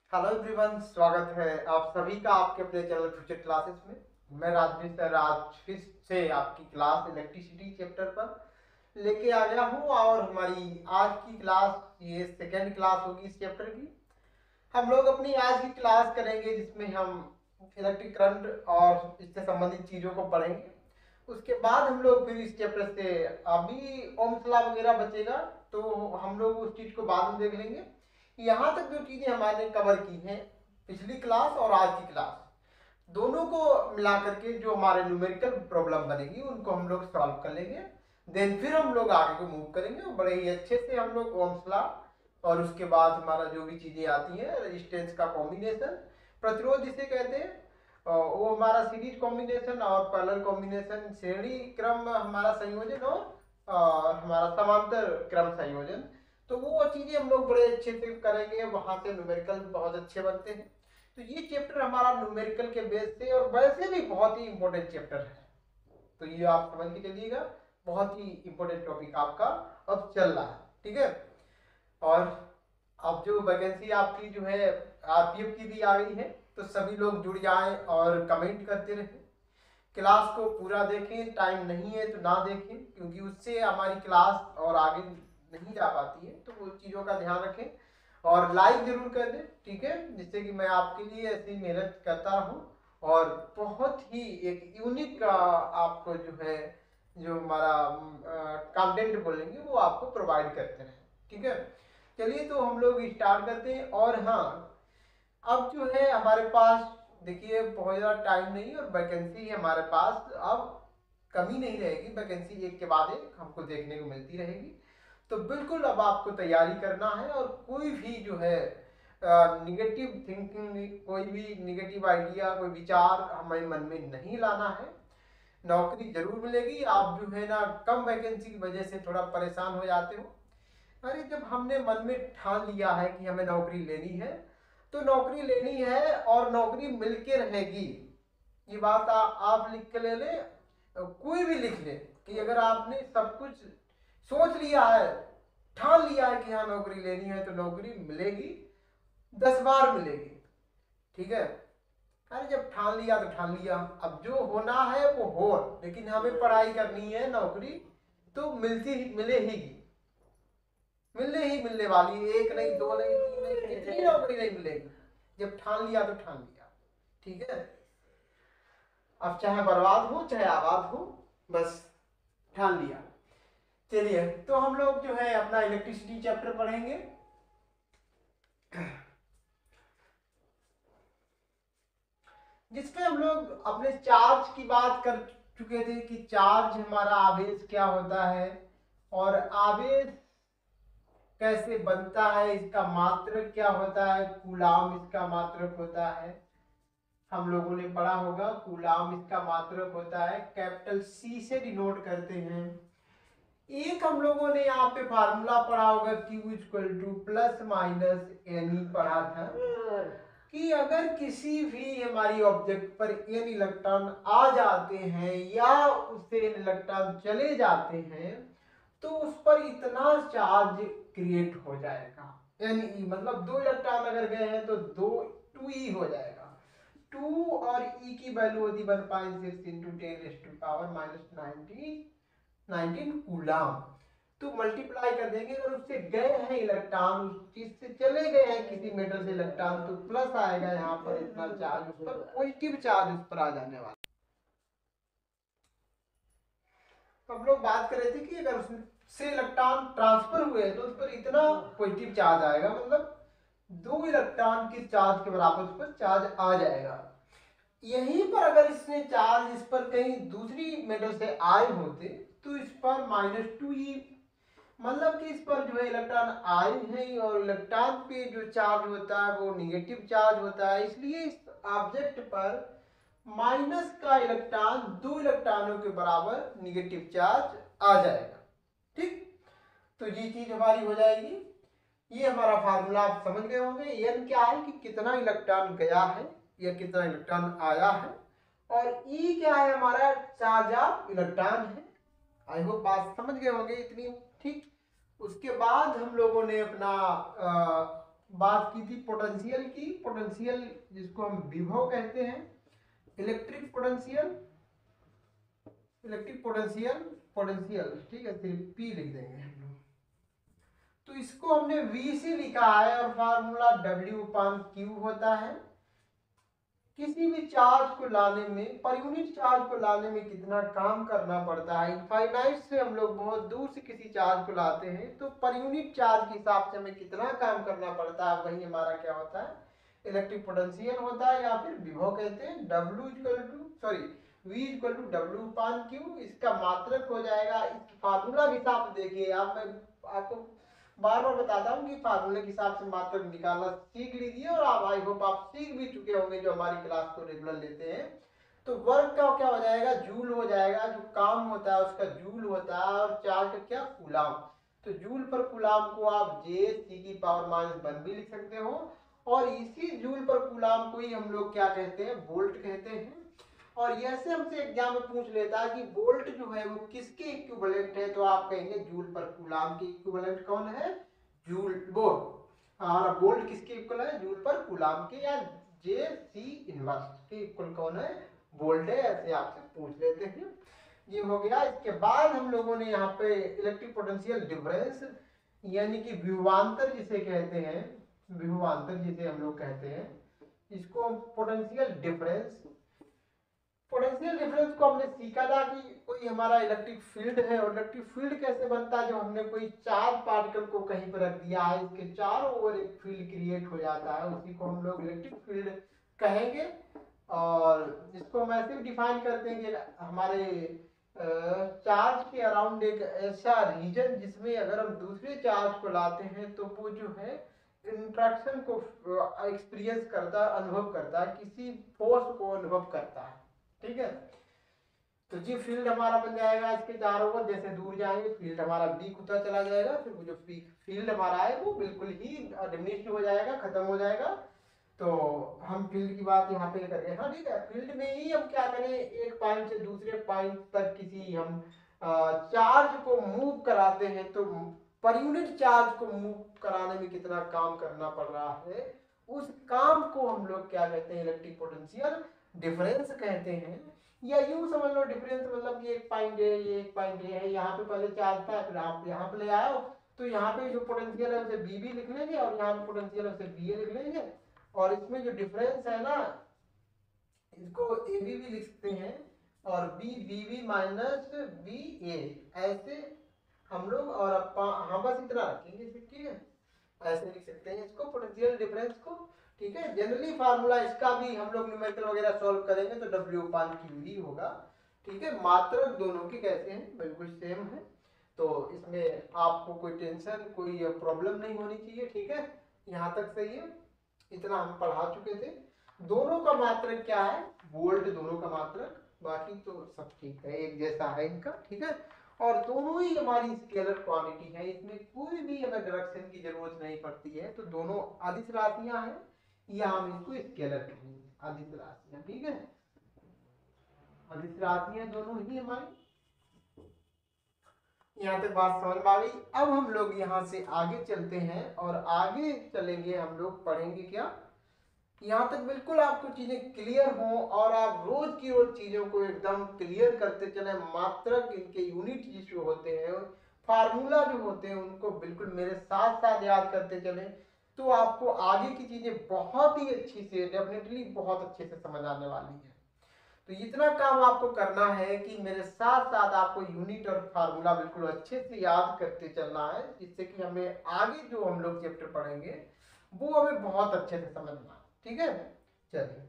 Hello everyone, स्वागत है आप सभी का आपके अपने चैनल फ्यूचर क्लासेस में। मैं राजवीर सर आज फिर से आपकी क्लास इलेक्ट्रिसिटी चैप्टर पर लेके आ गया हूँ और हमारी आज की क्लास ये सेकेंड क्लास होगी इस चैप्टर की। हम लोग अपनी आज की क्लास करेंगे जिसमें हम इलेक्ट्रिक करंट और इससे संबंधित चीज़ों को पढ़ेंगे। उसके बाद हम लोग फिर इस चैप्टर से अभी ओम्स लॉ वगैरह बचेगा, तो हम लोग उस चीज़ को बाद में देख लेंगे। यहाँ तक जो चीज़ें हमारे कवर की हैं पिछली क्लास और आज की क्लास, दोनों को मिला करके जो हमारे न्यूमेरिकल प्रॉब्लम बनेगी उनको हम लोग सॉल्व कर लेंगे। देन फिर हम लोग आगे को मूव करेंगे और बड़े ही अच्छे से हम लोग ओम्स लॉ और उसके बाद हमारा जो भी चीज़ें आती हैं रेजिस्टेंस का कॉम्बिनेशन, प्रतिरोध जिसे कहते हैं, वो हमारा सीरीज कॉम्बिनेशन और पैरेलल कॉम्बिनेशन, श्रेणी क्रम हमारा संयोजन और हमारा समांतर क्रम संयोजन, तो वो चीज़ें हम लोग बड़े अच्छे से करेंगे। वहाँ से न्यूमेरिकल बहुत अच्छे बनते हैं। तो ये चैप्टर हमारा न्यूमेरिकल के बेस से और वैसे भी बहुत ही इंपॉर्टेंट चैप्टर है, तो ये आप समझ के चलिएगा। बहुत ही इंपॉर्टेंट टॉपिक आपका अब चल रहा है, ठीक है। और अब जो वैकेंसी आपकी जो है आरपीएफ की भी आ गई है, तो सभी लोग जुड़ जाएं और कमेंट करते रहें। क्लास को पूरा देखें, टाइम नहीं है तो ना देखें क्योंकि उससे हमारी क्लास और आगे नहीं जा पाती है, तो वो चीज़ों का ध्यान रखें और लाइक जरूर कर दें, ठीक है, जिससे कि मैं आपके लिए ऐसी मेहनत करता रहूं और बहुत ही एक यूनिक आपको जो है जो हमारा कंटेंट बोलेंगे वो आपको प्रोवाइड करते हैं, ठीक है। चलिए तो हम लोग स्टार्ट करते हैं। और हाँ, अब जो है हमारे पास देखिए बहुत ज़्यादा टाइम नहीं और वैकेंसी है हमारे पास, अब कमी नहीं रहेगी, वैकेंसी एक के बाद एक हमको देखने को मिलती रहेगी। तो बिल्कुल अब आपको तैयारी करना है और कोई भी जो है निगेटिव थिंकिंग, कोई भी निगेटिव आइडिया, कोई विचार हमारे मन में नहीं लाना है। नौकरी जरूर मिलेगी। आप जो है ना कम वैकेंसी की वजह से थोड़ा परेशान हो जाते हो। अरे जब हमने मन में ठान लिया है कि हमें नौकरी लेनी है तो नौकरी लेनी है और नौकरी मिलके रहेगी। ये बात आप लिख के ले ले, कोई भी लिख ले कि अगर आपने सब कुछ सोच लिया है, ठान लिया है कि हाँ नौकरी लेनी है तो नौकरी मिलेगी, 10 बार मिलेगी, ठीक है। अरे जब ठान लिया तो ठान लिया, अब जो होना है वो हो, लेकिन हमें पढ़ाई करनी है, नौकरी तो मिलती ही मिलेगी, मिलने ही मिलने वाली, एक नहीं, दो नहीं, तीन नहीं, कितनी नौकरी नहीं मिलेगी। जब ठान लिया तो ठान लिया, ठीक है। अब चाहे बर्बाद हो चाहे आबाद हो, बस ठान लिया। चलिए तो हम लोग जो है अपना इलेक्ट्रिसिटी चैप्टर पढ़ेंगे। जिसमें हम लोग अपने चार्ज की बात कर चुके थे कि चार्ज हमारा आवेश क्या होता है और आवेश कैसे बनता है, इसका मात्रक क्या होता है, कूलाम इसका मात्रक होता है। हम लोगों ने पढ़ा होगा कूलाम इसका मात्रक होता है, कैपिटल सी से डिनोट करते हैं। एक हम लोगों ने यहाँ पे फार्मूला पढ़ा होगा Q equal to plus minus n पढ़ा था कि अगर किसी भी हमारी ऑब्जेक्ट पर एन इलेक्ट्रॉन आ जाते हैं या उससे एन इलेक्ट्रॉन चले जाते हैं तो उस पर इतना चार्ज क्रिएट हो जाएगा। यानी मतलब 2 इलेक्ट्रॉन अगर गए हैं तो 2 हो जाएगा। 2 और ई की वैल्यू होती 1.6 इंटू 10⁻⁹ कूलाम। तो मल्टीप्लाई कर देंगे, अगर उससे गए हैं इलेक्ट्रॉन, उस चीज से चले गए हैं किसी मेटल से इलेक्ट्रॉन, तो प्लस आएगा यहाँ पर इतना चार्ज, उस पर पॉजिटिव चार्ज उस पर आ जाने वाला। तो हम लोग बात कर रहे थे कि अगर उससे इलेक्ट्रॉन ट्रांसफर हुए तो उस पर इतना पॉजिटिव चार्ज आएगा, मतलब 2 इलेक्ट्रॉन के चार्ज के बराबर उस पर चार्ज आ जाएगा। यहीं पर अगर इसने चार्ज इस पर कहीं दूसरी मेटल से आए होते तो इस पर -2e, मतलब कि इस पर जो है इलेक्ट्रॉन आए हैं और इलेक्ट्रॉन पे जो चार्ज होता है वो निगेटिव चार्ज होता है, इसलिए इस ऑब्जेक्ट पर माइनस का इलेक्ट्रॉन 2 इलेक्ट्रॉनों के बराबर निगेटिव चार्ज आ जाएगा, ठीक। तो ये चीज हमारी हो जाएगी। ये हमारा फार्मूला आप समझ गए होंगे। एन क्या है कि कितना इलेक्ट्रॉन गया है या कितना इलेक्ट्रॉन आया है, और ई क्या है हमारा चार्ज ऑफ इलेक्ट्रॉन है। आई होप बात समझ गए होंगे इतनी, ठीक। उसके बाद हम लोगों ने अपना बात की थी पोटेंशियल की। पोटेंशियल जिसको हम विभव कहते हैं, electric potential, electric potential, potential, ठीक है, सिर्फ पी लिख देंगे हम लोग। तो इसको हमने वी से लिखा है और फार्मूला डब्ल्यू अपान क्यू होता है। किसी भी चार्ज को लाने में, पर यूनिट चार्ज को लाने में कितना काम करना पड़ता है, इनफाइनाइट से हम लोग बहुत दूर से किसी चार्ज को लाते हैं तो पर यूनिट चार्ज के हिसाब से हमें कितना काम करना पड़ता है, वही हमारा क्या होता है, इलेक्ट्रिक पोटेंशियल होता है, या फिर विभव कहते हैं। W equal to sorry V equal to W upon Q, इसका मात्रक हो जाएगा। इस फार्मूला के हिसाब से देखिए आप, मैं आपको बार बार बताता हूँ कि फार्मूले के हिसाब से मात्रक निकालना सीख लीजिए, और आप आई होप आप सीख भी चुके होंगे जो हमारी क्लास को रेगुलर लेते हैं। तो वर्क का क्या हो जाएगा, जूल हो जाएगा, जो काम होता है उसका जूल होता है, और चार्ज का क्या, कूलाम। तो जूल पर कूलाम को आप जे सी की पावर माइनस 1 भी लिख सकते हो, और इसी जूल पर कूलाम को ही हम लोग क्या कहते हैं, वोल्ट कहते हैं। और ऐसे हमसे एग्जाम में पूछ लेता है कि वोल्ट जो है वो किसके इक्विवेलेंट है, तो आप कहेंगे जूल पर कूलाम के इक्विवेलेंट कौन है, जूल वोल्ट। और वोल्ट किसके इक्वल है, जूल पर कूलाम के, या जे सी इनवर्स के इक्वल कौन है, वोल्ट है, ऐसे आपसे पूछ लेते हैं। ये हो गया। इसके बाद हम लोगों ने यहाँ पे इलेक्ट्रिक पोटेंशियल डिफरेंस, यानी कि विभवांतर जिसे कहते हैं, विभवांतर जिसे हम लोग कहते हैं, इसको हम पोटेंशियल डिफरेंस, पोटेंशियल डिफरेंस को हमने सीखा था कि कोई हमारा इलेक्ट्रिक फील्ड है, और इलेक्ट्रिक फील्ड कैसे बनता है, जो हमने कोई चार्ज पार्टिकल को कहीं पर रख दिया है, इसके चारों ओर एक फील्ड क्रिएट हो जाता है, उसी को हम लोग इलेक्ट्रिक फील्ड कहेंगे। और इसको हम ऐसे डिफाइन करते हैं कि हमारे चार्ज के अराउंड एक ऐसा रीजन जिसमें अगर हम दूसरे चार्ज को लाते हैं तो वो जो है इंट्रैक्शन को एक्सपीरियंस करता है, अनुभव करता है, किसी फोर्स को अनुभव करता है, ठीक है। तो जी फील्ड हमारा बन जाएगा इसके चारों ओर, जैसे दूर जाएंगे फील्ड हमारा वीक होता चला जाएगा, फिर वो जो फील्ड हमारा है वो बिल्कुल ही डिमिनिश्ड हो जाएगा, खत्म हो जाएगा। तो हम फील्ड की बात यहाँ पे करेंगे, हाँ ठीक है। फील्ड में ही हम क्या करें, एक पॉइंट से दूसरे पॉइंट तक किसी हम चार्ज को मूव कराते हैं, तो पर यूनिट चार्ज को मूव कराने में कितना काम करना पड़ रहा है, उस काम को हम लोग क्या कहते हैं, इलेक्ट्रिक पोटेंशियल डिफरेंस कहते हैं। या यूं समझ लो डिफरेंस मतलब कि एक पॉइंट है, ये एक पॉइंट है, यहाँ पे पहले चार्ज था, फिर आप यहाँ पे ले आए, तो यहाँ पे जो पोटेंशियल है उसे बी भी लिख लेंगे, और यहाँ पे पोटेंशियल है उसे बी लिख लेंगे, और इसमें जो डिफरेंस है ना, इसको ए बी भी लिख सकते हैं, और B B B minus B A, ऐसे हम लोग, और हाँ बस इतना रखेंगे, ठीक है, ऐसे लिख सकते हैं इसको, पोटेंशियल डिफरेंस को, ठीक है। जनरली फार्मूला इसका भी हम लोग न्यूमेरिकल वगैरह सॉल्व करेंगे तो डब्ल्यू अपान क्यू ही होगा, ठीक है। मात्रक दोनों के कैसे हैं, बिल्कुल सेम है, तो इसमें आपको कोई टेंशन, कोई प्रॉब्लम नहीं होनी चाहिए, ठीक है। यहाँ तक सही है, इतना हम पढ़ा चुके थे। दोनों का मात्रक क्या है, वोल्ट, दोनों का मात्रक, बाकी तो सब ठीक है, एक जैसा है इनका, ठीक है। और दोनों ही हमारी स्केलर क्वांटिटी है, इसमें कोई भी हमें डायरेक्शन की जरूरत नहीं पड़ती है, तो दोनों अदिश राशियां हैं, या हम इसको स्केलर कहेंगे, अदिश राशियां, ठीक है। अदिश राशियां दोनों ही हमारी, यहाँ तक बात समझ में आ गई। अब हम लोग यहाँ से आगे चलते हैं, और आगे चलेंगे हम लोग पढ़ेंगे क्या, यहाँ तक बिल्कुल आपको चीजें क्लियर हो, और आप रोज की रोज चीजों को एकदम क्लियर करते चले, मात्रक, इनके यूनिट जो होते हैं, फार्मूला जो होते हैं, उनको बिल्कुल मेरे साथ साथ याद करते चले, तो आपको आगे की चीजें बहुत ही अच्छी से, डेफिनेटली बहुत अच्छे से समझ आने वाली है। तो इतना काम आपको करना है कि मेरे साथ साथ आपको यूनिट और फार्मूला बिल्कुल अच्छे से याद करते चलना है, जिससे कि हमें आगे जो हम लोग चैप्टर पढ़ेंगे वो हमें बहुत अच्छे से समझना है, ठीक है। चलिए,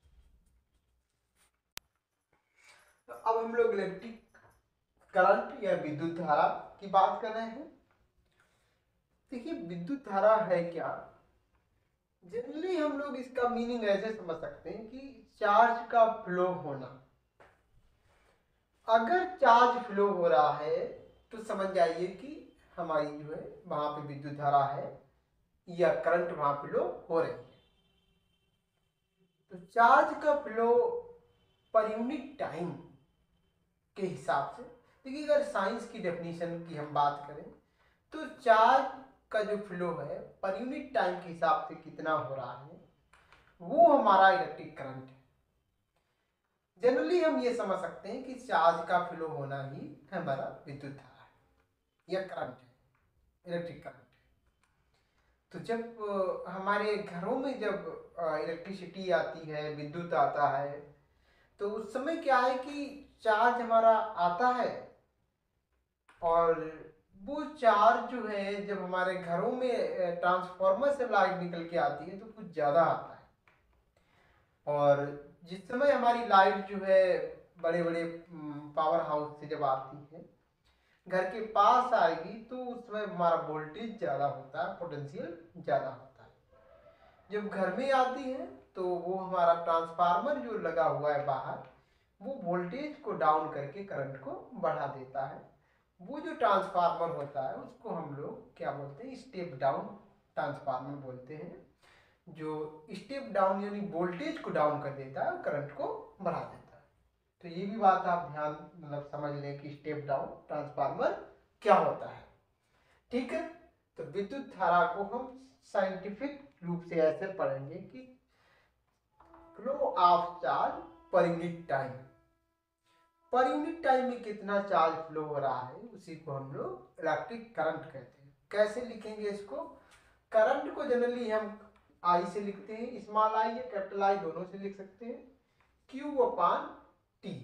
तो अब हम लोग इलेक्ट्रिक करंट या विद्युत धारा की बात कर रहे हैं। देखिए विद्युत धारा है क्या, जनरली हम लोग इसका मीनिंग ऐसे समझ सकते हैं कि चार्ज का फ्लो होना। अगर चार्ज फ्लो हो रहा है तो समझ जाइए कि हमारी जो है वहां पे विद्युत धारा है, या करंट वहां फ्लो हो रही है। तो चार्ज का फ्लो पर यूनिट टाइम के हिसाब से, देखिए अगर साइंस की डेफिनेशन की हम बात करें तो चार्ज का जो फ्लो है पर यूनिट टाइम के हिसाब से कितना हो रहा है, वो हमारा इलेक्ट्रिक करंट है। जनरली हम ये समझ सकते हैं कि चार्ज का फ्लो होना ही हमारा विद्युत धारा है या करंट है, इलेक्ट्रिक करंट है। तो जब हमारे घरों में जब इलेक्ट्रिसिटी आती है, विद्युत आता है, तो उस समय क्या है कि चार्ज हमारा आता है, और वो चार्ज जो है जब हमारे घरों में ट्रांसफार्मर से लाइट निकल के आती है तो कुछ ज़्यादा आता है। और जिस समय हमारी लाइट जो है बड़े बड़े पावर हाउस से जब आती है, घर के पास आएगी, तो उस समय हमारा वोल्टेज ज़्यादा होता है, पोटेंशियल ज़्यादा होता है। जब घर में आती है तो वो हमारा ट्रांसफार्मर जो लगा हुआ है बाहर, वो वोल्टेज को डाउन करके करंट को बढ़ा देता है। वो जो ट्रांसफार्मर होता है उसको हम लोग क्या बोलते हैं, स्टेप डाउन ट्रांसफार्मर बोलते हैं, जो स्टेप डाउन यानी वोल्टेज को डाउन कर देता है, करंट को बढ़ा देता है। तो ये भी बात आप ध्यान मतलब समझ लें कि स्टेप डाउन ट्रांसफार्मर क्या होता है। ठीक है, तो विद्युत धारा को हम साइंटिफिक रूप से ऐसे पढ़ेंगे कि flow of charge per unit time. Per unit time में कितना चार्ज फ्लो हो रहा है उसी को हम लोग इलेक्ट्रिक करंट कहते हैं। कैसे लिखेंगे इसको? करंट को जनरली हम आई से लिखते हैं, स्मॉल आई या कैपिटल आई दोनों से लिख सकते हैं, Q upon T,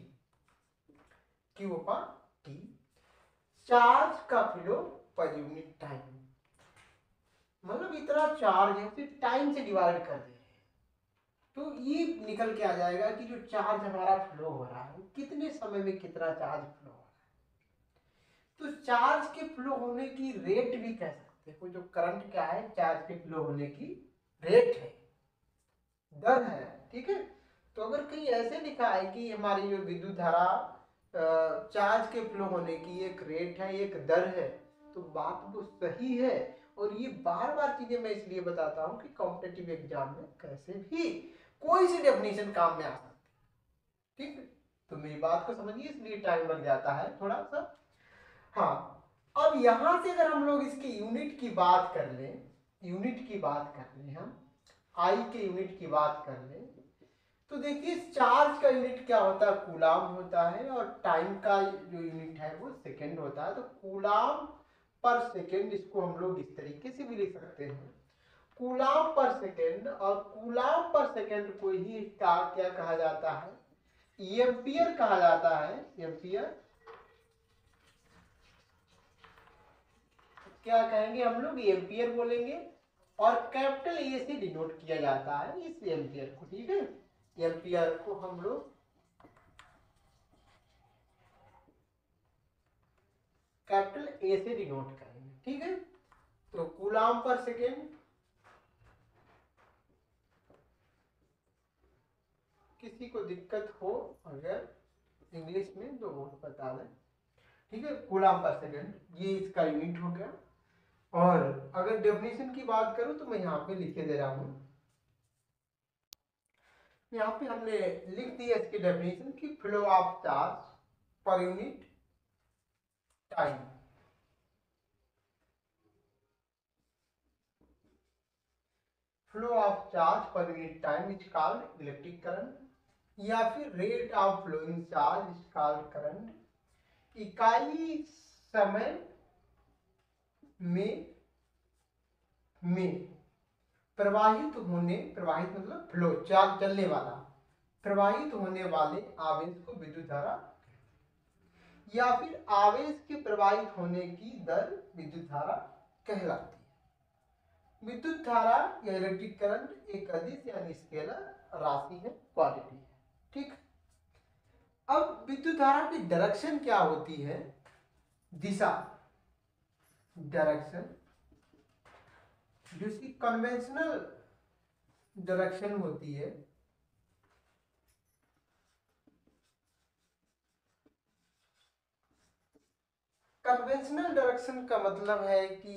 Q upon T. Charge का फ्लो पर यूनिट टाइम, मतलब इतना चार्ज है फिर टाइम से डिवाइड कर दे, तो ये निकल के आ जाएगा कि जो चार्ज हमारा फ्लो हो रहा है कितने समय में कितना चार्ज फ्लो हो रहा है। तो चार्ज के फ्लो होने की रेट भी कह सकते हैं, जो करंट क्या है, चार्ज के फ्लो होने की रेट है, दर है। ठीक है, तो अगर कहीं ऐसे लिखा है कि हमारी जो विद्युत धारा चार्ज के फ्लो होने की एक रेट है, एक दर है, तो बात वो सही है। और ये बार बार चीजें मैं इसलिए बताता हूँ कि कॉम्पिटिटिव एग्जाम में कैसे भी कोई सी डेफिनेशन काम में आ सकती है। ठीक है, तो मेरी बात को समझिए, इसलिए टाइम लग जाता है थोड़ा सा। हाँ, अब यहां से अगर हम लोग इसकी यूनिट की बात कर लें, यूनिट की बात कर लें, हम आई के यूनिट की बात कर लें, तो देखिए चार्ज का यूनिट क्या होता है, कूलाम होता है, और टाइम का जो यूनिट है वो सेकेंड होता है। तो कूलाम पर सेकेंड, इसको हम लोग इस तरीके से भी लिख सकते हैं, कूलाम पर सेकेंड। और कूलाम पर सेकेंड को ही क्या कहा जाता है, एम्पियर कहा जाता है। एम्पियर क्या कहेंगे हम लोग, एम्पियर बोलेंगे, और कैपिटल ए से डिनोट किया जाता है इस एम्पियर को। ठीक है, एम्पियर को हम लोग कैपिटल ए से डिनोट करेंगे। ठीक है, तो कूलाम पर सेकेंड, किसी को दिक्कत हो अगर इंग्लिश में तो वो बता दें। ठीक है, कूलाम पर सेकेंड ये इसका यूनिट हो गया। और अगर डेफिनेशन की बात करूं तो मैं यहाँ पे लिखे दे रहा हूं, यहाँ पे हमने लिख दिया इसकी डेफिनेशन कि flow of charge per unit time, flow of charge per unit time is called electric current, या फिर rate of flowing charge is called current. इकाई समय में प्रवाहित होने, प्रवाहित मतलब फ्लो, चार्ज चलने वाला, प्रवाहित होने वाले आवेश को विद्युत धारा, या फिर आवेश के प्रवाहित होने की दर विद्युत धारा कहलाती है। विद्युत धारा या इलेक्ट्रिक करंट एक अदिश यानी स्केलर राशि है, क्वांटिटी है। ठीक, अब विद्युत धारा की डायरेक्शन क्या होती है, दिशा, डायरेक्शन, जो इसकी कन्वेंशनल डायरेक्शन होती है, कन्वेंशनल डायरेक्शन का मतलब है कि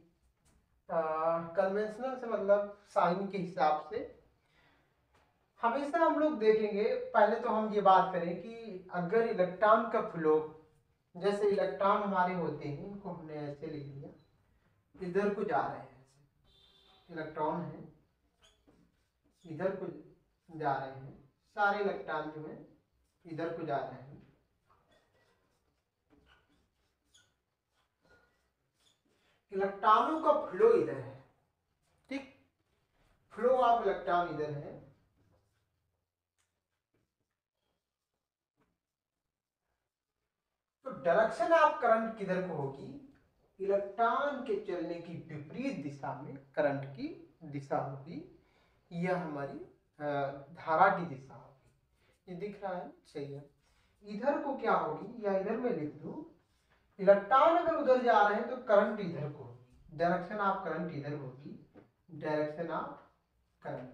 कन्वेंशनल से मतलब साइन के हिसाब से हमेशा हम लोग देखेंगे। पहले तो हम ये बात करें कि अगर इलेक्ट्रॉन का फ्लो, जैसे इलेक्ट्रॉन हमारे होते हैं, इनको हमने ऐसे लिख दिया, इधर को जा रहे हैं, इलेक्ट्रॉन है इधर को जा रहे हैं, सारे इलेक्ट्रॉन जो है इधर को जा रहे हैं। इलेक्ट्रॉनों का फ्लो इधर है, ठीक, फ्लो ऑफ इलेक्ट्रॉन इधर है। तो डायरेक्शन ऑफ करंट किधर को होगी, इलेक्ट्रॉन के चलने की विपरीत दिशा में करंट की दिशा होगी, यह हमारी धारा की दिशा होगी। ये दिख रहा है, सही है। इधर को क्या होगी, या इधर में लिख दूं, इलेक्ट्रॉन अगर उधर जा रहे हैं तो करंट इधर को होगी, डायरेक्शन ऑफ करंट इधर होगी, डायरेक्शन ऑफ करंट।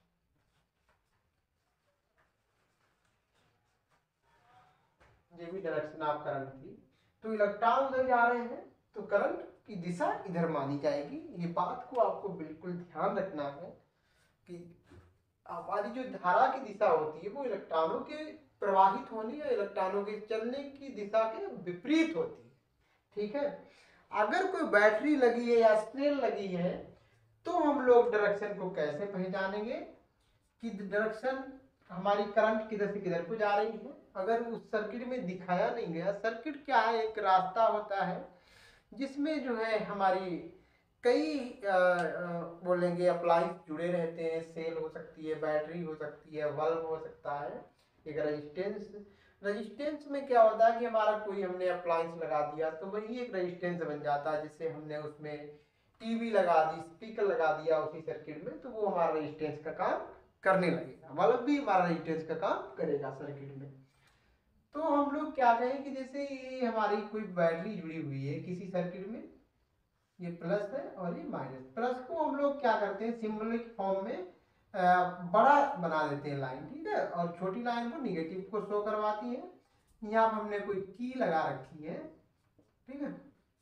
ये भी डायरेक्शन ऑफ करंट थी। तो इलेक्ट्रॉन उधर जा रहे हैं तो करंट की दिशा इधर मानी जाएगी। ये बात को आपको बिल्कुल ध्यान रखना है कि हमारी जो धारा की दिशा होती है वो इलेक्ट्रॉनों के प्रवाहित होने या इलेक्ट्रॉनों के चलने की दिशा के विपरीत होती है, ठीक है। अगर कोई बैटरी लगी है या सेल लगी है तो हम लोग डायरेक्शन को कैसे पहचानेंगे कि डायरेक्शन हमारी करंट किधर से किधर को जा रही है। अगर उस सर्किट में दिखाया नहीं गया, सर्किट क्या है, एक रास्ता होता है जिसमें जो है हमारी कई बोलेंगे अप्लाइंस जुड़े रहते हैं, सेल हो सकती है, बैटरी हो सकती है, बल्ब हो सकता है, एक रेजिस्टेंस में क्या होता है कि हमारा कोई हमने अप्लाइंस लगा दिया तो वही एक रेजिस्टेंस बन जाता है। जैसे हमने उसमें टीवी लगा दी, स्पीकर लगा दिया उसी सर्किट में, तो वो हमारा रेजिस्टेंस का काम करने लगेगा, बल्ब भी हमारा रेजिस्टेंस का काम करेगा सर्किट में। तो हम लोग क्या कहें कि जैसे ये हमारी कोई बैटरी जुड़ी हुई है किसी सर्किट में, ये प्लस है और ये माइनस, प्लस को हम लोग क्या करते हैं सिंबलिक फॉर्म में बड़ा बना देते हैं लाइन, ठीक है, और छोटी लाइन को निगेटिव को शो करवाती है। यहाँ पर हमने कोई की लगा रखी है, ठीक है,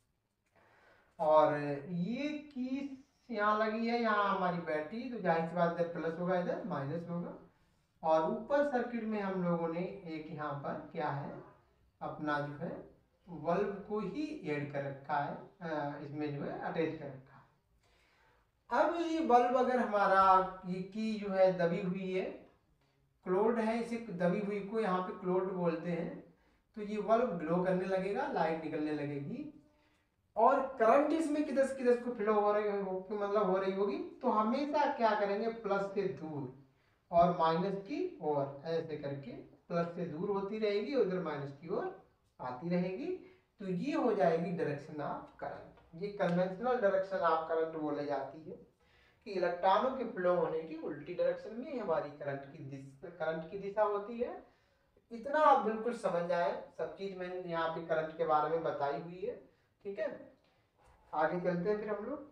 और ये की यहाँ लगी है, यहाँ हमारी बैटरी, तो जाहिर सी बात इधर प्लस होगा इधर माइनस होगा। और ऊपर सर्किट में हम लोगों ने एक यहाँ पर क्या है अपना जो है बल्ब को ही ऐड कर रखा है, इसमें जो है अटैच कर रखा है। अब ये बल्ब अगर हमारा ये की जो है दबी हुई है, क्लोड है, इसे दबी हुई को यहाँ पे क्लोड बोलते हैं, तो ये बल्ब ग्लो करने लगेगा, लाइट निकलने लगेगी और करंट इसमें किधर किधर को फ्लो हो रही मतलब हो रही होगी। तो हमेशा क्या करेंगे, प्लस से दूर और माइनस की ओर, ऐसे करके प्लस से दूर होती रहेगी, उधर माइनस की ओर आती रहेगी। तो ये हो जाएगी डायरेक्शन ऑफ करंट। ये कन्वेंशनल डायरेक्शन ऑफ करंट बोले जाती है कि इलेक्ट्रॉनों के फ्लो होने की उल्टी डायरेक्शन में हमारी करंट की दिशा होती है। इतना आप बिल्कुल समझ जाए, सब चीज मैंने यहाँ पे करंट के बारे में बताई हुई है, ठीक है। आगे चलते हैं फिर हम लोग।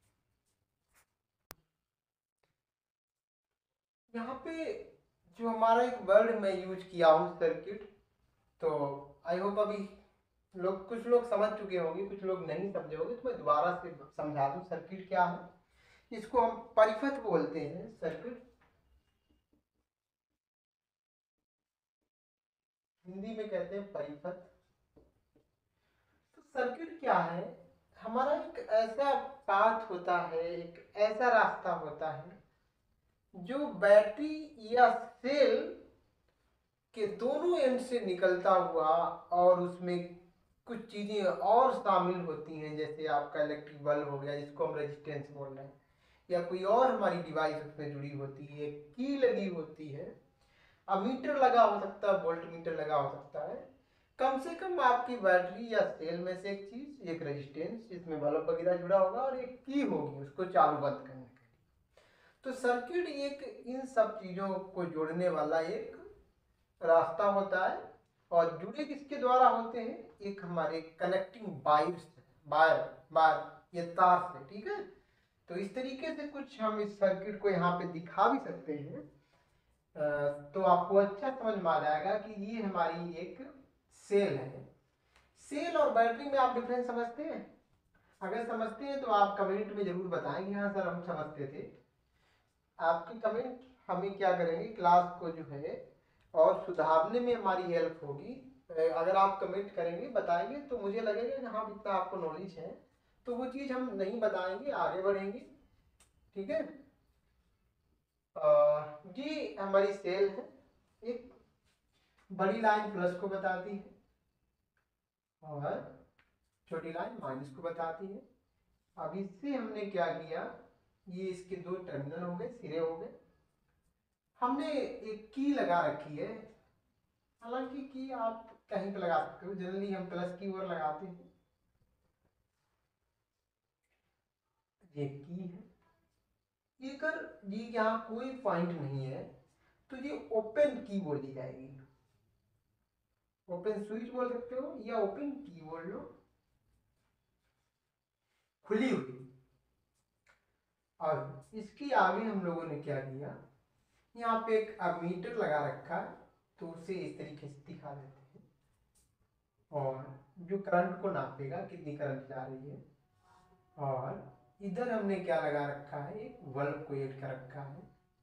यहाँ पे जो हमारा एक वर्ड मैं यूज किया हूँ सर्किट, तो आई होप अभी लोग कुछ लोग समझ चुके होंगे, कुछ लोग नहीं समझे होंगे, तो मैं दोबारा से समझा दूँ सर्किट क्या है। इसको हम परिपथ बोलते हैं, सर्किट हिंदी में कहते हैं परिपथ। तो सर्किट क्या है, हमारा एक ऐसा पाथ होता है, एक ऐसा रास्ता होता है जो बैटरी या सेल के दोनों एंड से निकलता हुआ और उसमें कुछ चीजें और शामिल होती हैं, जैसे आपका इलेक्ट्रिक बल्ब हो गया जिसको हम रेजिस्टेंस बोल रहे हैं, या कोई और हमारी डिवाइस उसमें जुड़ी होती है, की लगी होती है, अमीटर लगा हो सकता है, वोल्ट मीटर लगा हो सकता है। कम से कम आपकी बैटरी या सेल में से एक चीज, एक रेजिस्टेंस जिसमें बल्ब वगैरह जुड़ा होगा और एक की होगी उसको चालू बंद करने के लिए। तो सर्किट एक इन सब चीजों को जोड़ने वाला एक रास्ता होता है। और जुड़े किसके द्वारा होते हैं, एक हमारे कनेक्टिंग वायर ये तार से, ठीक है। तो इस तरीके से कुछ हम इस सर्किट को यहाँ पे दिखा भी सकते हैं, तो आपको अच्छा समझ में आ जाएगा कि ये हमारी एक सेल है। सेल और बैटरी में आप डिफरेंस समझते हैं? अगर समझते हैं तो आप कमेंट में जरूर बताएंगे हाँ सर हम समझते थे। आपकी कमेंट हमें क्या करेंगे, क्लास को जो है और सुधारने में हमारी हेल्प होगी। अगर आप कमेंट करेंगे, बताएंगे, तो मुझे लगेगा कि हाँ इतना आपको नॉलेज है, तो वो चीज़ हम नहीं बताएंगे, आगे बढ़ेंगे। ठीक है। ये हमारी सेल है, एक बड़ी लाइन प्लस को बताती है और छोटी लाइन माइनस को बताती है। अब इससे हमने क्या किया, ये इसके दो टर्मिनल हो गए, सिरे हो गए। हमने एक की लगा रखी है, हालांकि की आप कहीं पे लगा सकते हो, जनरली हम प्लस की ओर लगाते हैं। ये की है, ये कर ये यहाँ कोई पॉइंट नहीं है तो ये ओपन की बोली जाएगी। ओपन स्विच बोल सकते हो या ओपन की बोल लो, खुली हुई। और इसके आगे हम लोगों ने क्या किया, यहाँ पे एक अमीटर लगा रखा है, तो उसे इस तरीके से दिखा देते हैं और जो करंट को नापेगा कितनी करंट जा रही है। और इधर हमने क्या लगा रखा है, एक बल्ब को ऐड कर रखा है।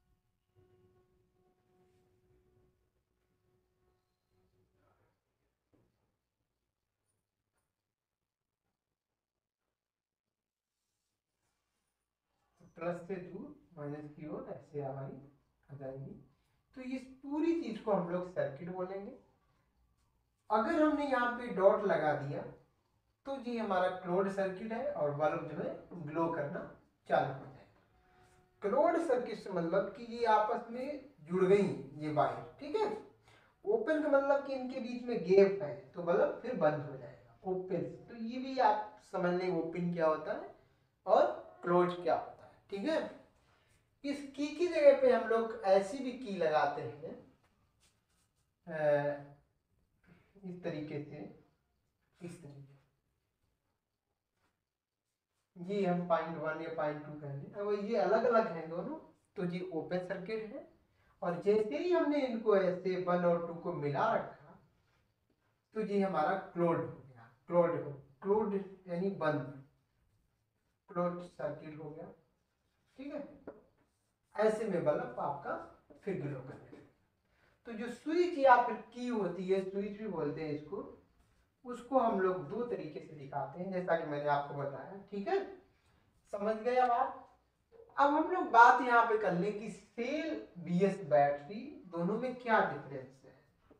प्लस से दूर माइनस की ओर ऐसे हमारी आ जाएगी। तो इस पूरी चीज को हम लोग सर्किट बोलेंगे। अगर हमने यहाँ पे डॉट लगा दिया तो ये हमारा क्लोज सर्किट है और बल्ब जो है ग्लो करना चालू हो जाएगा। क्लोज सर्किट से मतलब कि ये आपस में जुड़ गई ये वायर, ठीक है। ओपन का मतलब कि इनके बीच में गैप है तो बल्ब फिर बंद हो जाएगा। ओपन, तो ये भी आप समझ लें ओपन क्या होता है और क्लोज क्या होता है, ठीक है। इस की जगह पे हम लोग ऐसी भी की लगाते हैं, इस तरीके से, इस तरीके, ये हम .1 या .2 कह लें। अब ये अलग अलग हैं दोनों, तो ये ओपन सर्किट है। और जैसे ही हमने इनको ऐसे 1 और 2 को मिला रखा तो ये हमारा क्लोज हो गया। क्लोज यानी बंद, क्लोज सर्किट हो गया, ठीक है। ऐसे में बल्ब आपका फिर ग्लो करने लगेगा। तो जो स्विच या फिर की होती है, स्विच भी बोलते हैं इसको, उसको हम लोग दो तरीके से दिखाते हैं जैसा कि मैंने आपको बताया, ठीक है। समझ गए अब आप। अब हम लोग बात यहाँ पे कर लें कि सेल बीएस बैटरी दोनों में क्या डिफरेंस है,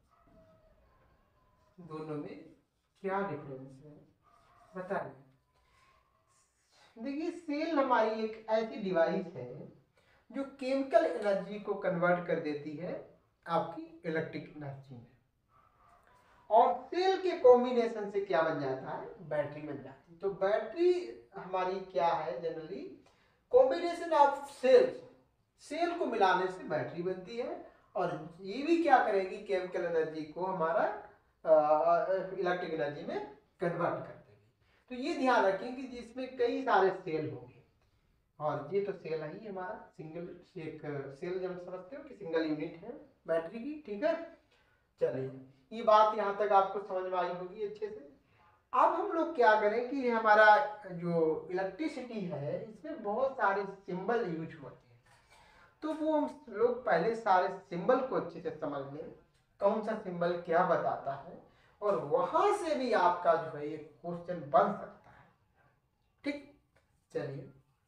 दोनों में क्या डिफरेंस है बताइए। देखिए, सेल हमारी एक ऐसी डिवाइस है जो केमिकल एनर्जी को कन्वर्ट कर देती है आपकी इलेक्ट्रिक एनर्जी में, और सेल के कॉम्बिनेशन से क्या बन जाता है, बैटरी बन जाती है। तो बैटरी हमारी क्या है, generally combination of cells, cell को मिलाने से बैटरी बनती है। और ये भी क्या करेगी, केमिकल एनर्जी को हमारा इलेक्ट्रिक एनर्जी में कन्वर्ट कर देगी। तो ये ध्यान रखें कि जिसमें कई सारे सेल होंगे, और ये तो सेल है ही हमारा सिंगल, एक सेल जब समझते हो कि सिंगल यूनिट है बैटरी की, ठीक है। चलिए, ये बात यहाँ तक आपको समझ में आई होगी अच्छे से। अब हम लोग क्या करें कि हमारा जो इलेक्ट्रिसिटी है इसमें बहुत सारे सिंबल यूज होते हैं, तो वो हम लोग पहले सारे सिंबल को अच्छे से समझ लें, कौन सा सिंबल क्या बताता है, और वहां से भी आपका जो है एक क्वेश्चन बन सकता है, ठीक। चलिए,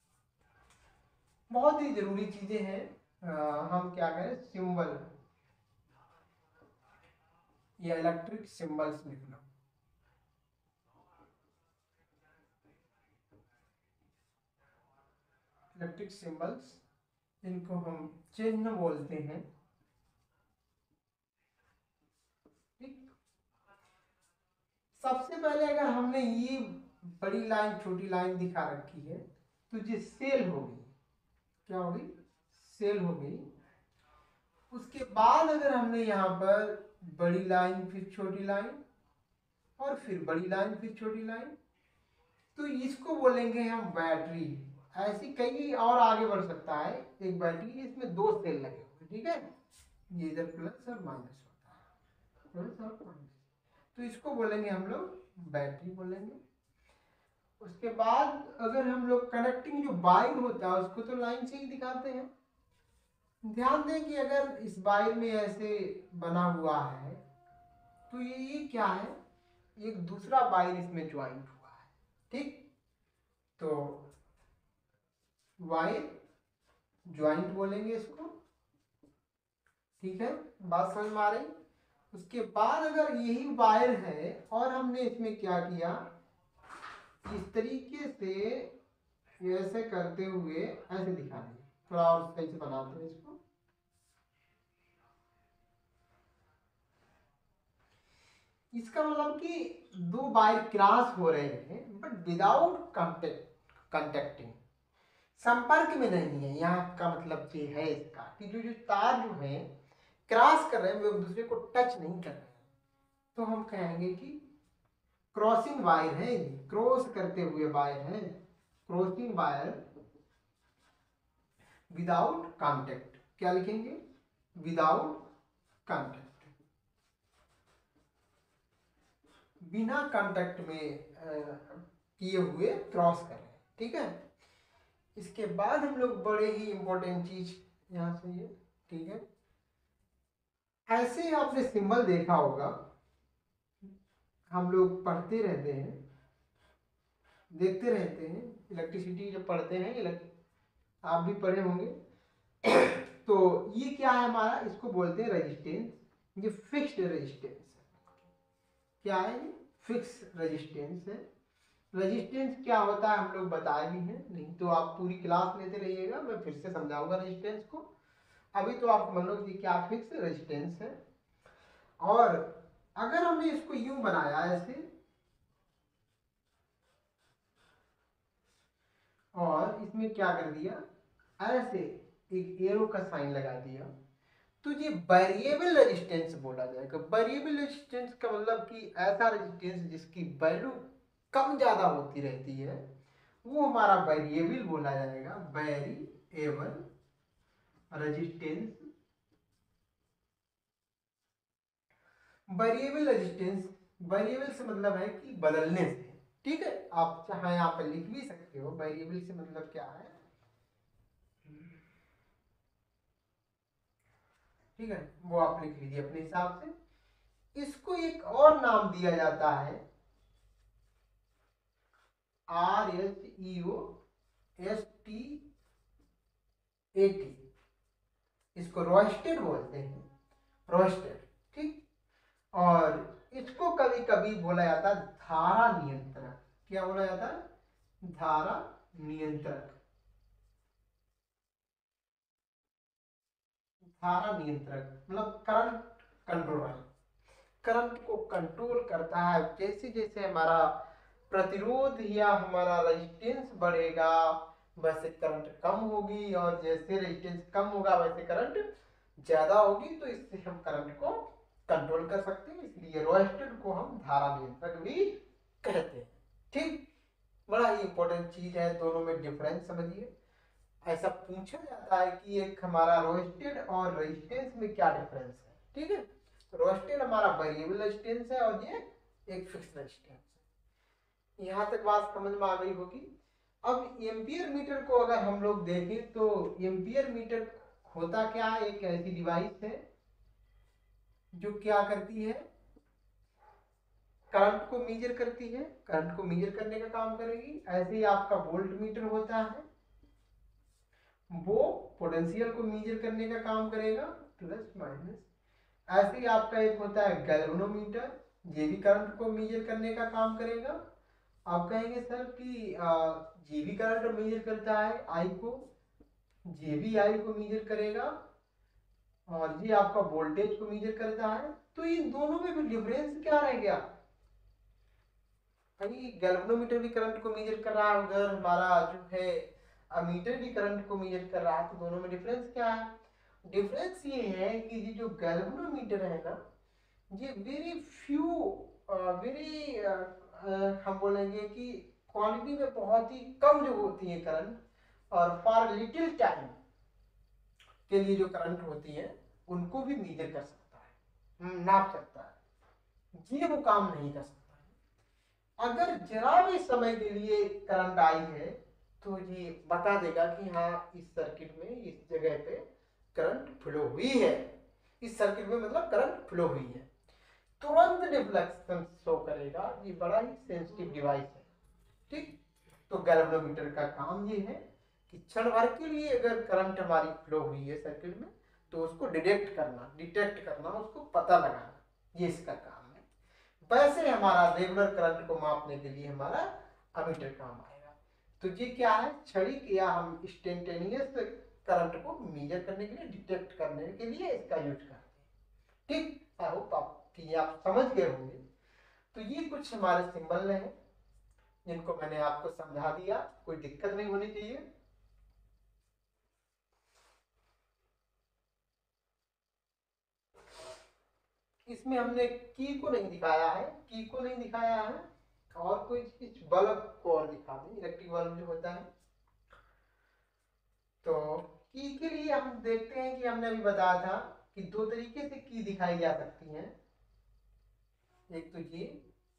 बहुत ही जरूरी चीजें हैं। हम क्या करें, सिंबल या इलेक्ट्रिक सिंबल्स लिख लो। इलेक्ट्रिक सिंबल्स, इनको हम चिन्ह बोलते हैं, ठीक। सबसे पहले अगर हमने ये बड़ी लाइन छोटी लाइन दिखा रखी है तो ये सेल हो गई, क्या हो गई, सेल हो गई। उसके बाद अगर हमने यहाँ पर बड़ी लाइन फिर छोटी लाइन और फिर बड़ी लाइन फिर छोटी लाइन, तो इसको बोलेंगे हम बैटरी। ऐसी कई और आगे बढ़ सकता है। एक बैटरी, इसमें दो सेल लगे हुए, ठीक है, ये इधर प्लस और माइनस होता है, प्लस और माइनस, तो इसको बोलेंगे हम लोग बैटरी बोलेंगे। उसके बाद अगर हम लोग कनेक्टिंग जो वायर होता है उसको तो लाइन से ही दिखाते हैं। ध्यान दें कि अगर इस वायर में ऐसे बना हुआ है तो ये क्या है, एक दूसरा वायर इसमें ज्वाइंट हुआ है, ठीक। तो वायर ज्वाइंट बोलेंगे इसको, ठीक है, बात समझ में आ रही। उसके बाद अगर यही वायर है और हमने इसमें क्या किया, इस तरीके से ऐसे करते हुए ऐसे दिखा दें, थोड़ा और सही से बनाते हैं इसको। इसका मतलब कि दो वायर क्रॉस हो रहे हैं बट विदाउट कंटेक्टिंग, संपर्क में नहीं है। यहाँ का मतलब ये है इसका कि जो तार जो है क्रॉस कर रहे हैं वो एक दूसरे को टच नहीं कर रहे हैं, तो हम कहेंगे कि क्रॉसिंग वायर है, क्रॉस करते हुए वायर है, क्रॉसिंग वायर विदाउट कांटेक्ट। क्या लिखेंगे, विदाउट कांटेक्ट, बिना कांटेक्ट में किए हुए क्रॉस कर रहे हैं, ठीक है। इसके बाद हम लोग बड़े ही इंपॉर्टेंट चीज यहां से ये, ठीक है, ऐसे ही आपने सिंबल देखा होगा, हम लोग पढ़ते रहते हैं, देखते रहते हैं, इलेक्ट्रिसिटी जब पढ़ते हैं, आप भी पढ़े होंगे। तो ये क्या है हमारा, इसको बोलते हैं रेजिस्टेंस, ये फिक्स्ड रेजिस्टेंस है। क्या है ये, फिक्स रेजिस्टेंस है। रेजिस्टेंस क्या होता है हम लोग बताए भी हैं, नहीं तो आप पूरी क्लास लेते रहिएगा, मैं फिर से समझाऊंगा रेजिस्टेंस को। अभी तो आप मान लो कि क्या फिक्स रेजिस्टेंस है। और अगर हमने इसको यूं बनाया ऐसे, और इसमें क्या कर दिया, ऐसे एक एरो का साइन लगा दिया, तो ये वेरिएबल रेजिस्टेंस बोला जाएगा। वेरिएबल रेजिस्टेंस का मतलब कि ऐसा रेजिस्टेंस जिसकी वैल्यू कम ज्यादा होती रहती है, वो हमारा वेरिएबल बोला जाएगा, variable resistance. Variable resistance, variable से मतलब है कि बदलने से, ठीक है। आप चाहे यहाँ पर लिख भी सकते हो, वेरिएबल से मतलब क्या है, ठीक है, वो आप लिख लीजिए अपने हिसाब से। इसको एक और नाम दिया जाता है, RHEOSTAT, इसको रोस्टेड बोलते हैं, रोस्टेड, ठीक। और इसको कभी कभी बोला जाता है धारा नियंत्रक। क्या बोला जाता है, धारा नियंत्रक, धारा नियंत्रक मतलब करंट कंट्रोलर, करंट को कंट्रोल करता है। जैसे जैसे हमारा प्रतिरोध या हमारा रेजिस्टेंस बढ़ेगा वैसे करंट कम होगी, और जैसे रेजिस्टेंस कम होगा वैसे करंट ज्यादा होगी, तो इससे हम करंट को कंट्रोल कर सकते हैं। इसलिए रोस्टेड को हम धारा नियंत्रक भी कहते हैं, ठीक। बड़ा ही इंपॉर्टेंट चीज है, दोनों में डिफरेंस समझिए। ऐसा पूछा जाता है कि एक हमारा रोस्टेड और रेजिस्टेंस में क्या डिफरेंस है, ठीक है। रोस्टेड हमारा वेरिएबल रेजिस्टेंस है और ये एक फिक्स रेजिस्टेंस है। यहां तक बात समझ में आ गई होगी। अब एम्पियर मीटर को अगर हम लोग देखें तो एम्पियर मीटर होता क्या है, एक ऐसी डिवाइस है जो क्या करती है, करंट को मेजर करती है, करंट को मेजर करने का काम करेगी। ऐसे ही आपका वोल्ट मीटर होता है, वो पोटेंशियल को मेजर करने का काम करेगा, प्लस माइनस। ऐसे ही आपका एक होता है गैल्वेनोमीटर, ये भी करंट को मेजर करने का काम करेगा। आप कहेंगे सर कि ये भी करंट मेजर करता है आई को, ये भी आई को मेजर करेगा, और ये आपका वोल्टेज को मेजर करता है, तो इन दोनों में भी डिफरेंस क्या रह गया, गैल्वेनोमीटर भी करंट को मेजर कर रहा है, उधर हमारा जो है अमीटर भी करंट को मेजर कर रहा है, तो दोनों में डिफरेंस क्या है। डिफरेंस ये है कि ये जो गैल्वेनोमीटर है ना, ये वेरी फ्यू, वेरी हम बोलेंगे कि क्वांटिटी में बहुत ही कम जो होती है करंट, और फॉर लिटिल टाइम के लिए जो करंट होती है उनको भी मेजर कर सकता है, नाप सकता है। ये वो काम नहीं कर सकता। अगर जरा भी समय के लिए करंट आई है तो ये बता देगा कि हाँ इस सर्किट में इस जगह पे करंट फ्लो हुई है, इस सर्किट में मतलब करंट फ्लो हुई है, तुरंत रिफ्लेक्शन शो करेगा। ये बड़ा ही सेंसिटिव डिवाइस है, ठीक। तो गैल्वेनोमीटर का काम ये है कि क्षण भर के लिए अगर करंट हमारी फ्लो हुई है सर्किट में तो उसको डिटेक्ट करना, उसको पता लगाना, ये इसका काम है। वैसे हमारा रेगुलर करंट को मापने के लिए हमारा अमीटर काम आएगा। तो ये क्या है, क्षणिक या हम इंस्टेंटेनियस करंट को मेजर करने के लिए, डिटेक्ट करने के लिए इसका यूज करते हैं। ठीक, आई होप आप समझ गए होंगे। तो ये कुछ हमारे सिंबल हैं जिनको मैंने आपको समझा दिया, कोई दिक्कत नहीं होनी चाहिए। इसमें हमने की को नहीं दिखाया है, और कोई चीज बल्ब को और दिखा दें, इलेक्ट्रिक बल्ब जो होता है। तो की के लिए हम देखते हैं कि हमने अभी बताया था कि दो तरीके से की दिखाई जा सकती हैं। एक तो ये,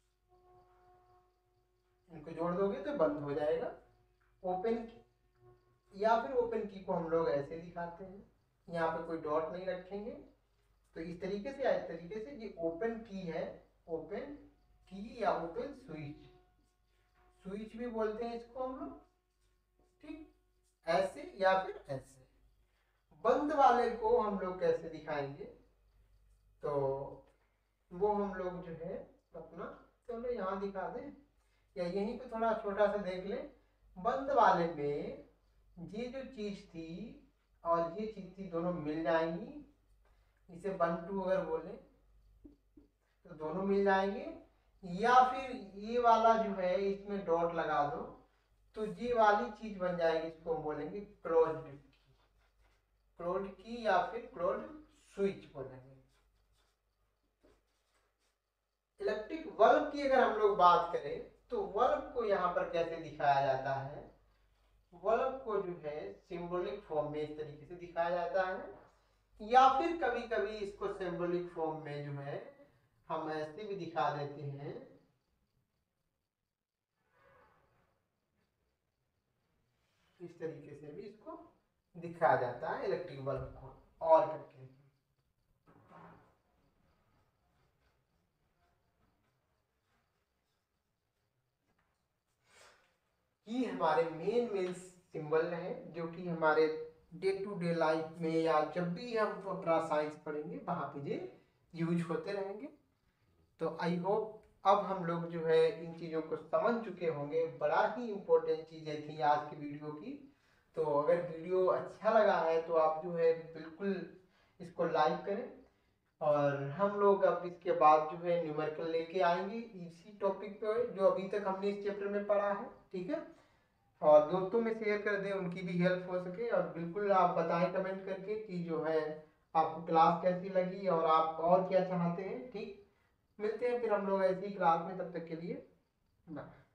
इनको जोड़ दोगे तो बंद हो जाएगा, ओपन, या फिर ओपन की को हम लोग ऐसे दिखाते हैं, यहाँ पे कोई डॉट नहीं रखेंगे। तो इस तरीके से या इस तरीके से, ये ओपन की है, ओपन की या ओपन स्विच, स्विच भी बोलते हैं इसको हम लोग। ठीक, ऐसे या फिर ऐसे। बंद वाले को हम लोग कैसे दिखाएंगे, तो वो हम लोग जो है अपना, चलो यहाँ दिखा दें या यहीं पे थोड़ा छोटा सा देख लें। बंद वाले में ये जो चीज थी और ये चीज थी दोनों मिल जाएंगी, इसे 1 2 अगर बोले तो दोनों मिल जाएंगे। या फिर ये वाला जो है इसमें डॉट लगा दो तो ये वाली चीज बन जाएगी, इसको हम बोलेंगे क्लोज्ड की या फिर क्लोज्ड स्विच बोलेंगे। इलेक्ट्रिक बल्ब की अगर हम लोग बात करें तो बल्ब को यहाँ पर कैसे दिखाया जाता है, बल्ब को जो है सिंबॉलिक फॉर्म में इस तरीके से दिखाया जाता है, या फिर कभी कभी इसको सिंबॉलिक फॉर्म में जो है हम ऐसे भी दिखा देते हैं, इस तरीके से भी इसको दिखाया जाता है इलेक्ट्रिक बल्ब को और करके। ये हमारे मेन सिंबल हैं जो कि हमारे डे टू डे लाइफ में या जब भी हम अपना साइंस पढ़ेंगे वहां पे ये यूज होते रहेंगे। तो आई होप अब हम लोग जो है इन चीज़ों को समझ चुके होंगे। बड़ा ही इम्पोर्टेंट चीज़ें थी आज की वीडियो की। तो अगर वीडियो अच्छा लगा है तो आप जो है बिल्कुल इसको लाइक करें, और हम लोग अब इसके बाद जो है न्यूमेरिकल लेके आएंगे इसी टॉपिक पे जो अभी तक हमने इस चैप्टर में पढ़ा है। ठीक है, और दोस्तों में शेयर कर दें, उनकी भी हेल्प हो सके। और बिल्कुल आप बताएं कमेंट करके कि जो है आपको क्लास कैसी लगी और आप और क्या चाहते हैं। ठीक, मिलते हैं फिर हम लोग ऐसी क्लास में, तब तक के लिए बाय।